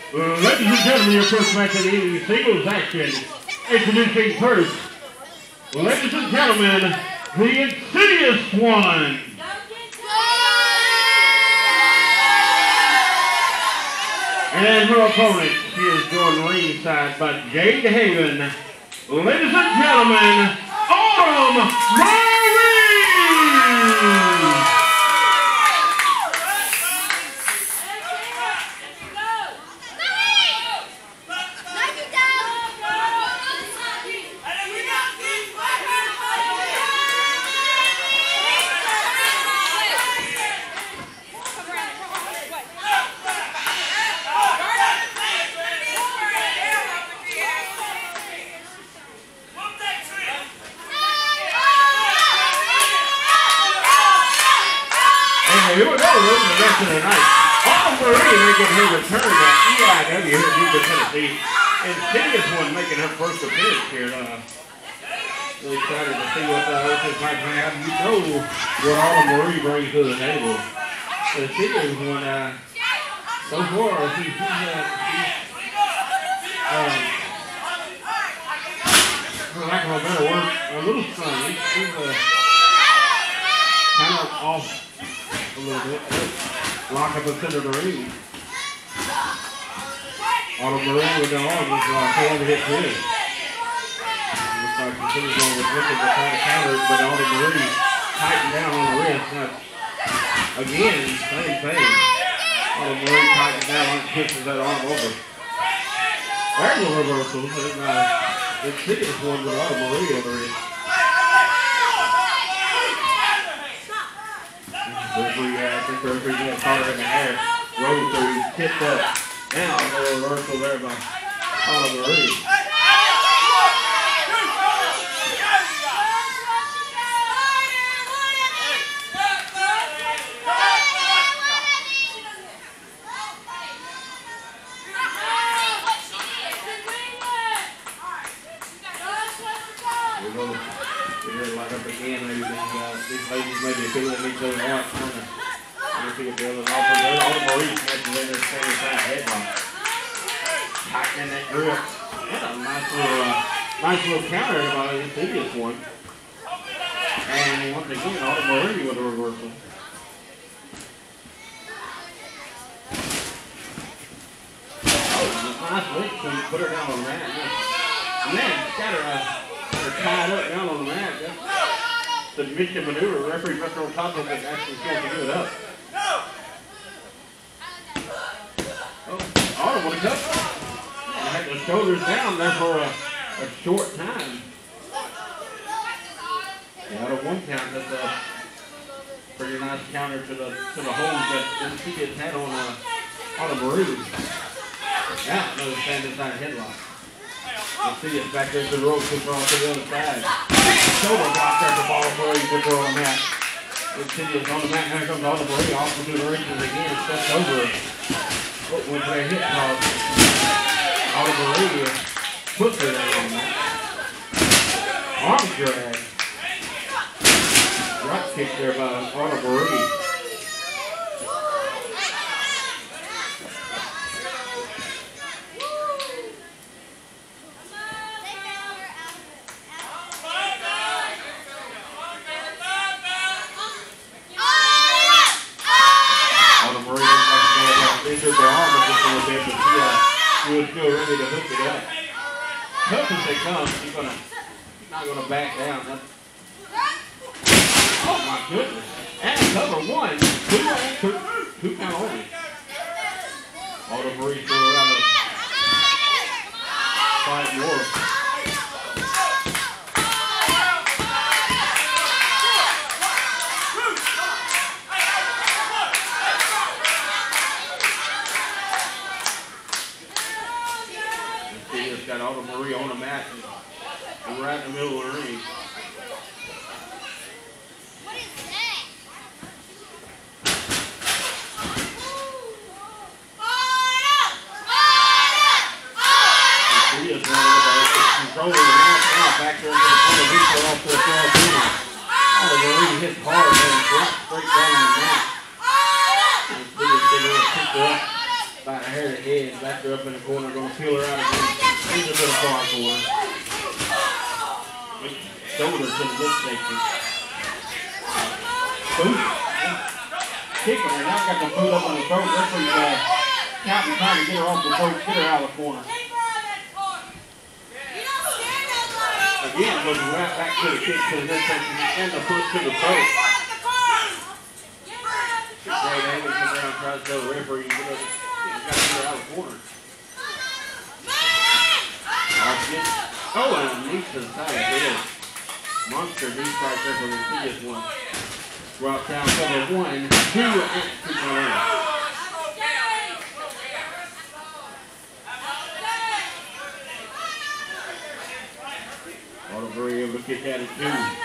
Ladies and gentlemen, your first match of the evening, singles action. Introducing first, ladies and gentlemen, the Insidious one. And her opponent, she is joined ringside by Jade Haven. Ladies and gentlemen, Mariee! Here we go, the rest of the night. Mariee making her return to EIW here in Houston, Tennessee. Insidious one making her first appearance here. Really excited to see what this might have. You know what all Mariee brings to the table. The Insidious one, so far, she's for lack of a better word, a little funny. She's kind of off a little bit. Lock up the center of the ring. Mariee with the arm is pulling to hit too. Looks like the center zone was looking to try to counter it, but Mariee tightened down on the wrist. Now, again, same thing. Mariee tightens down and pushes that arm over. There's a reversal. And Insidious one with Mariee on the wrist. I think the referee got caught her in the hair. Rolled through, tipped up. Now a reversal there by Mariee. We're light up again. Maybe these ladies maybe feeling each other out. Mariee catches in there, standing side headlock. Tightening that grip. And a nice little counter by the Insidious one. And once again, Mariee with a reversal. Nice lick, so you put her down on the mat. And then got her tied up down on the mat. Submission maneuver. Referee Mr. on top of it actually supposed to give it up. What a cut. Had the shoulders down there for a short time. Out of one count, that's a pretty nice counter to the holds that Insidious had on Mariee. Now another standing side headlock. Insidious back there to the rope, puts her on to the other side. Shoulder block there for Mariee, puts her on the mat. Insidious on the mat, now comes Mariee off to the reaches again, steps over. With their hip toss, Mariee puts her there on that. Arm drag. Drop kick there by Mariee. Injured the arm just a little bit, but she was still ready to hook it up. Tough as they come, she's not gonna back down. Oh my goodness! And cover one, two count only. Mariee still around the fight more. Got Mariee on the mat and right in the middle of the ring. What is that? Insidious running controlling the mat now, back there into the corner, Victor off to the floor. Mariee hits hard and drops straight down on the mat. Insidious getting a kick up by the hair. head. Back her up in the corner. Going to peel her out again. Into the far corner. Shoulder to the midsection. Boot. Kicking her. Now got the boot up on the throat. Referee's counting, trying to get her off the throat. Get her out of the corner. Again, goes right back to the kick to the midsection and the push to the throat. Great angle, comes around, tries to tell the referee, got to get her out of the corner. Oh, and a knee to the side of the head. Monster knee strike there for the Insidious one. Drop down cover 1, 2, and 2. Mariee able to kick out at 2.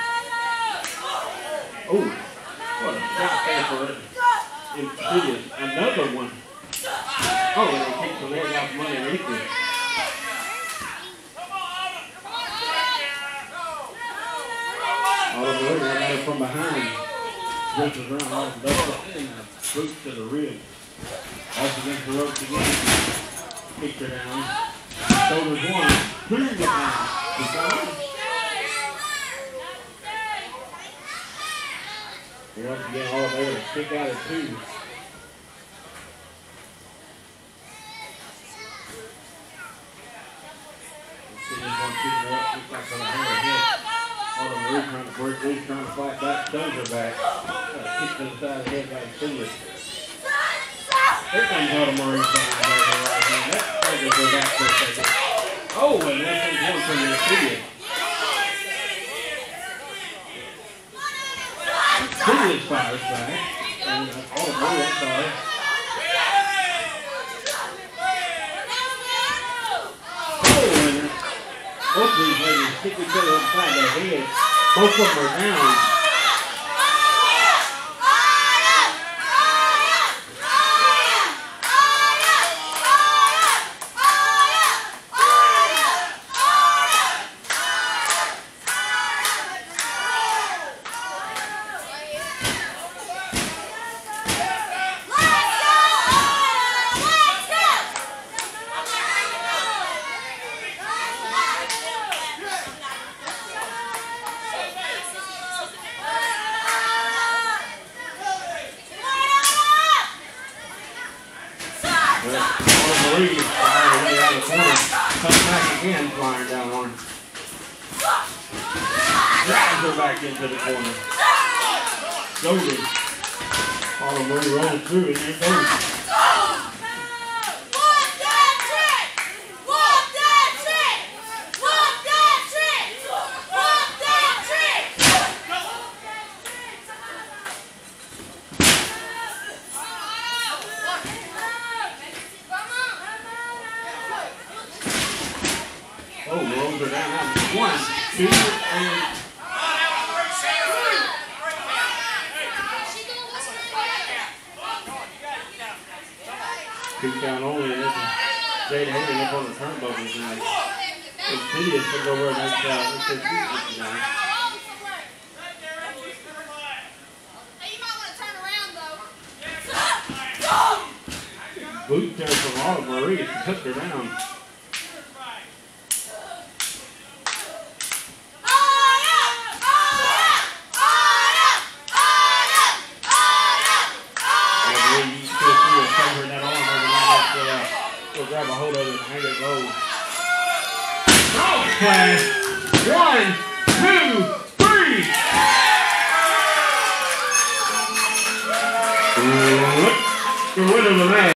Oh, what a shot there for it. Insidious. Another one. Oh, and they kick the leg out from underneath it. Mariee got at it from behind. Switches around off the double and a boot to the rib. Off against the ropes again. Kicked her down. Shoulders 1, 2 down. Once again, all of them able to kick out at 2. Mariee trying to break loose, trying to fight back, stuns her back. Kick to the side of the head by Insidious. Everything's out of Marie's side right now. That trigger goes back for a second. Oh, and that's one from the Insidious. Insidious fires back. And all of Mariee, I'm sorry. Oh, and both of these ladies kick each other inside their head. Both of them are down. Mariee is firing away out of the corner. Comes back again, flying down on her. Drives her back into the corner. Shoulders. Follow Mariee rolling through, and there it goes. Oh, rolls her down. 1, 2, and... Two count only, and this is Jade Hayden up on the turnbuckles now. Insidious will go over next down. Boot there from all of Mariee. She took her down. She'll grab a hold of it and hang it low. Oh, clash. 1, 2, 3. The winner of the match.